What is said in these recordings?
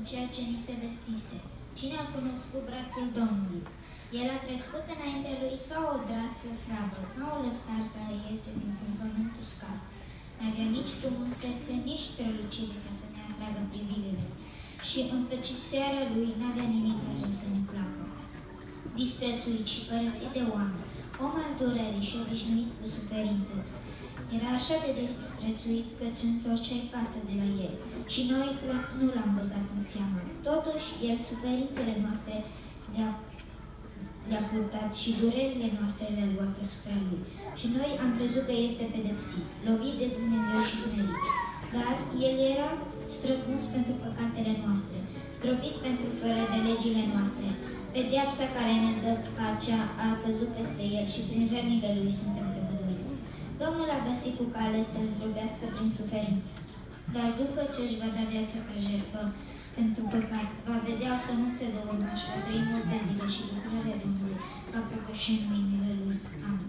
ceea ce ni se vestise. Cine a cunoscut brațul Domnului? El a crescut înaintea lui ca o draslă slabă, ca o lăstar care iese dintr-un pământ uscat. N-avea nici frumusețe, nici strălucire ca să ne atragă privirile. Și în făciseara lui n-avea nimic care să ne placă. Disprețuit și părăsit de oameni, om al durerii și obișnuit cu suferință. Era așa de disprețuit că îți întorceai față de la el și noi nu l-am băgat în seamă. Totuși, el suferințele noastre le-a purtat și durerile noastre le-a luat asupra lui. Și noi am crezut că este pedepsit, lovit de Dumnezeu și smerit. Dar el era străpuns pentru păcatele noastre, zdrobit pentru fără de legile noastre. Pedeapsa care ne dă pacea a căzut peste el și prin rănile lui suntem tămăduiți. Domnul a găsit cu cale să-l zdrobească prin suferință. Dar după ce își va da viața ca jertfă pentru păcat, va vedea o sămânță de urmă și va trăi multe zile și lucrarea Domnului va propăși în mâinile lui. Amin.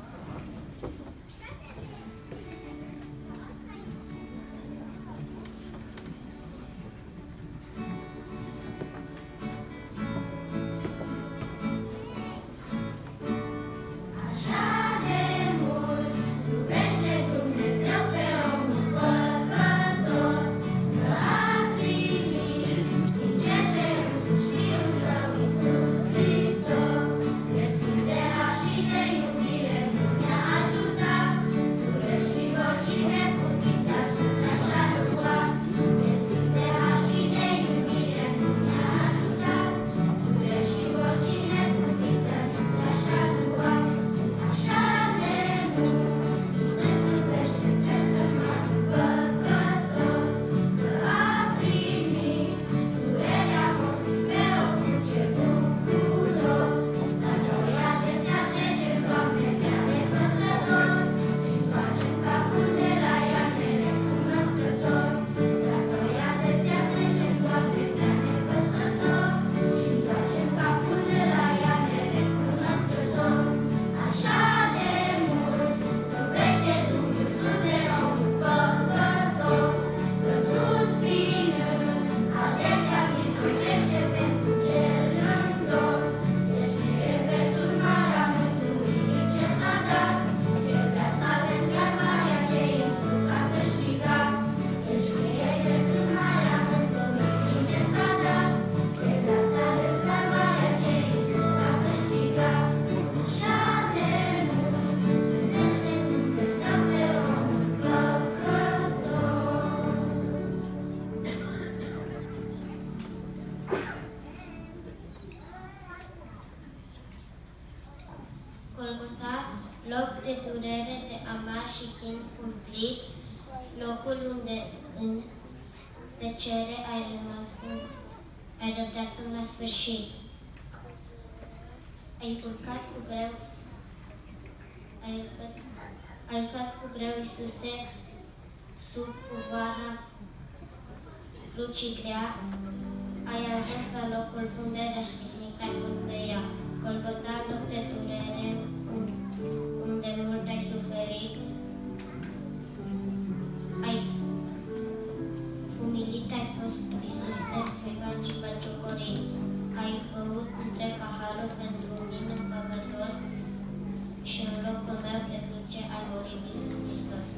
Golgota, loc de durere, de amar și chin cumplit, locul unde în tăcere ai răbdat până la sfârșit. Ai urcat cu greu, Iisuse, sub povara crucii grea, ai ajuns la locul unde răstignit ai fost pe ea. Golgota, loc de durere, unde mult ai suferit, umilit ai fost, Iisuse, strigat și băciucorit. Ai băut între paharul pentru mine păcătos și în locul meu de cruce a murit Iisus Hristos.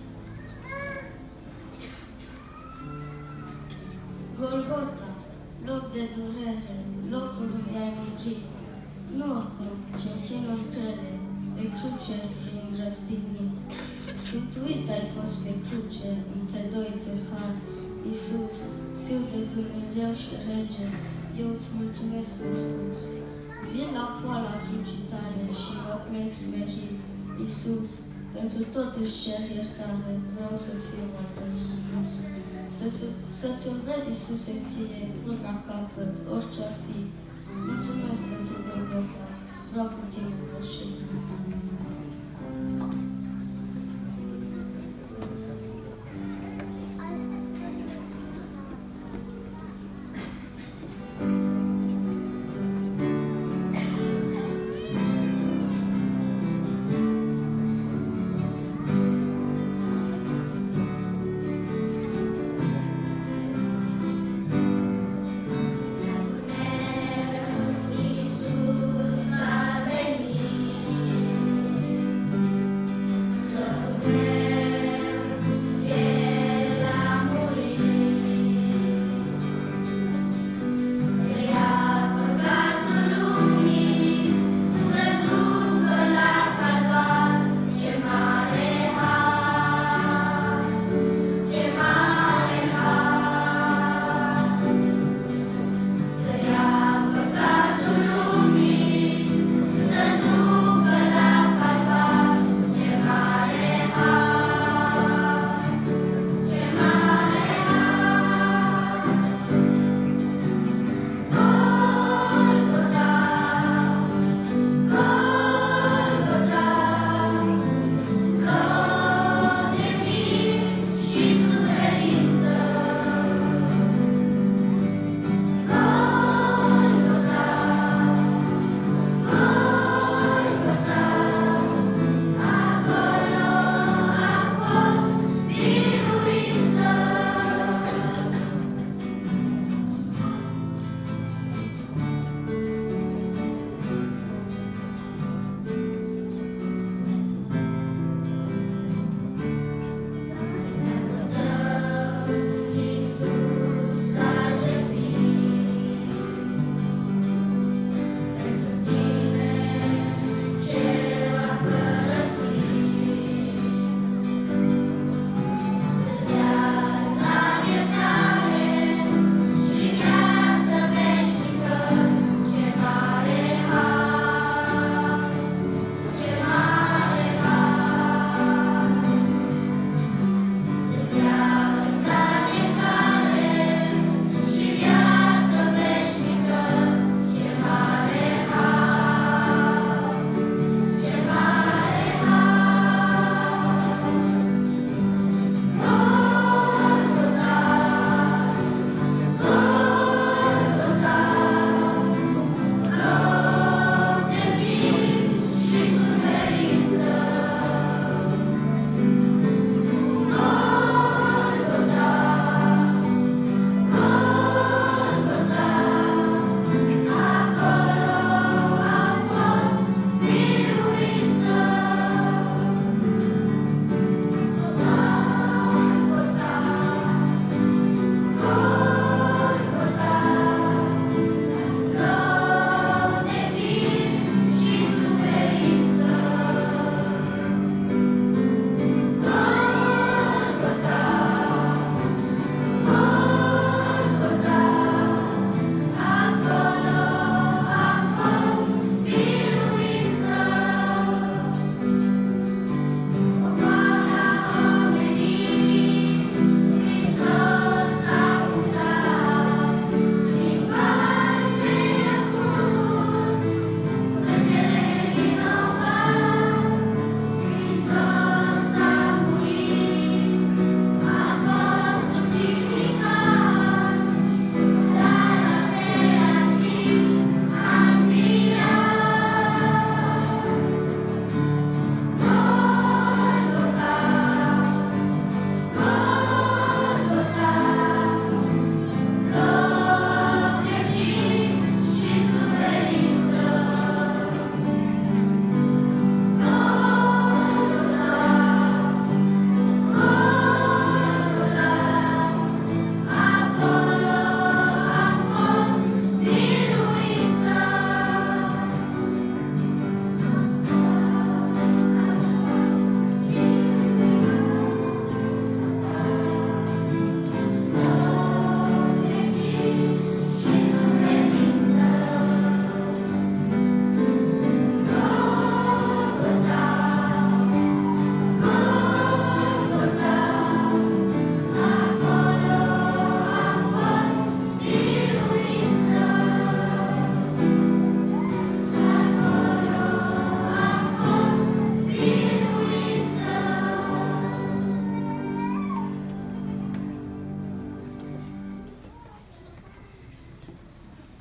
Golgota, loc de durere, locul unde ai murit, nu oricum, ce chinul grele, pe cruce fiind răstignit. Țintuit ai fost pe cruce, între doi tâlhari, Iisus, Fiul de Dumnezeu și Rege, eu îți mulțumesc nespus. Vin la poala crucii tale și mă plec smerit, Iisus, pentru tot își cer iertare, vreau să fiu mai tău supus. Să-ți urmezi, Iisuse, ție, până la capăt, orice-ar fi. Mulțumesc pentru Golgota, vreau cu tine orice zi.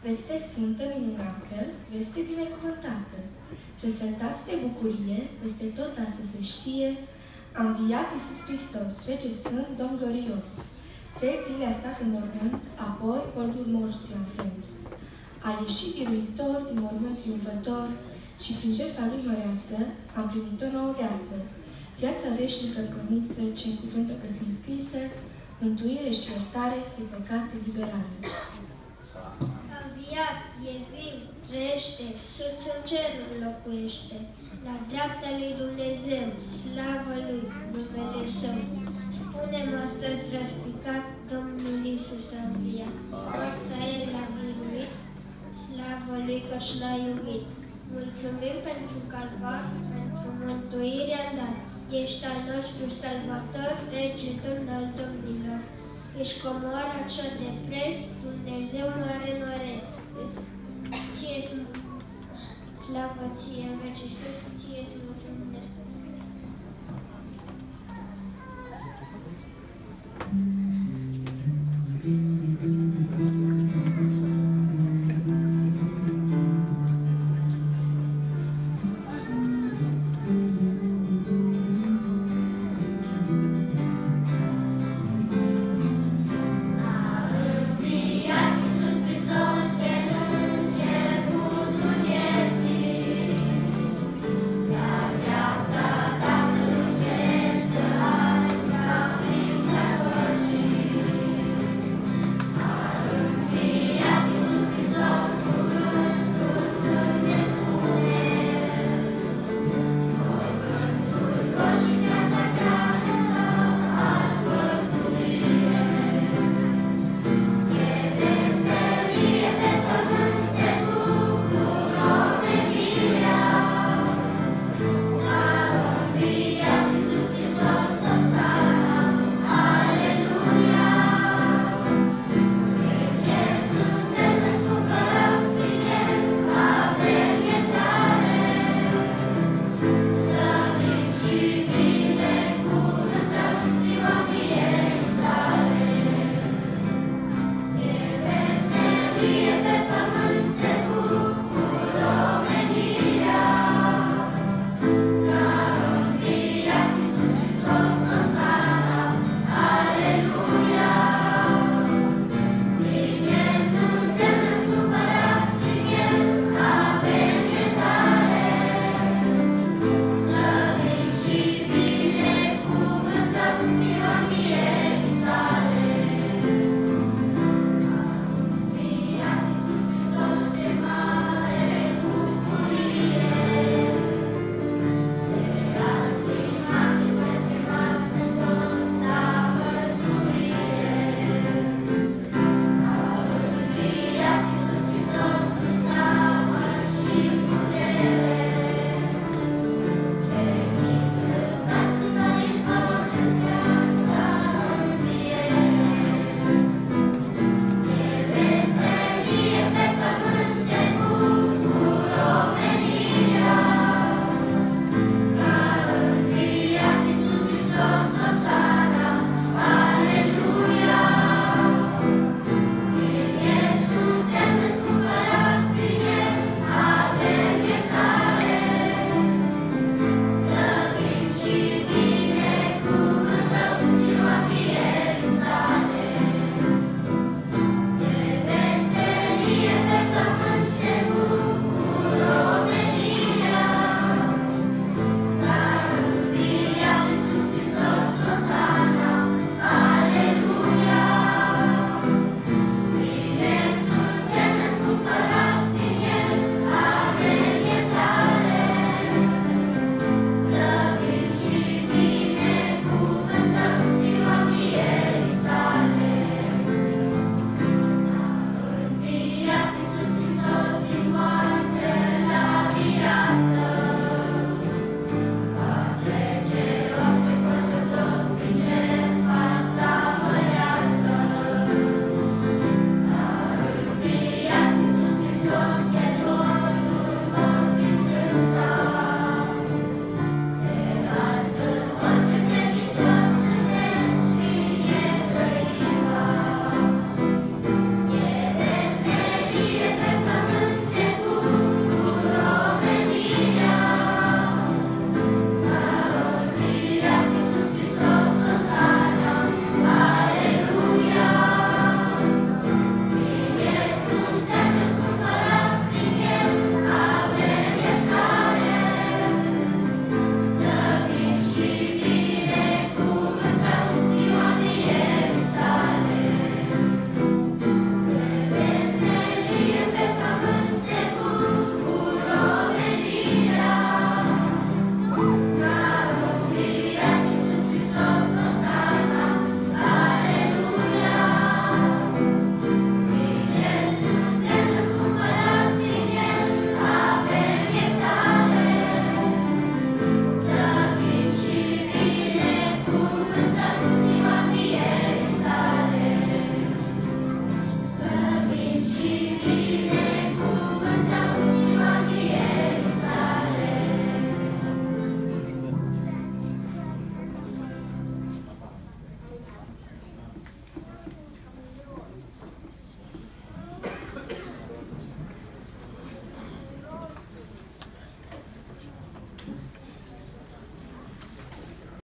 Veste sfântă, minunată, veste binecuvântată. Trăsătați de bucurie, peste tot a să se știe, a înviat Iisus Hristos, Rege Sfânt, Domn glorios. 3 zile a stat în mormânt, apoi polgul morți la frânt. A ieșit biruitor din mormânt triumfător și prin jertfa lui măreață am primit o nouă viață. Viața veșnică promisă, ce în cuvântul că sunt scrisă, mântuire și iertare de păcate liberare. A înviat, e viu, trăiește, sus în cerul locuiește, la dreapta lui Dumnezeu, slavă lui, numele Său. Spunem astăzi răspicat, Domnul Iisus a înviat. Moartea El l-a biruit, slavă lui căci l-a iubit. Mulțumim pentru calvar, pentru mântuirea dat. Ești al nostru salvator, Rege, Domn al domnilor. Ești comoara cea de preț, Dumnezeu mare măreț. Ție-ți slavă ție în veci sus, ție-ți mulțumim nespus.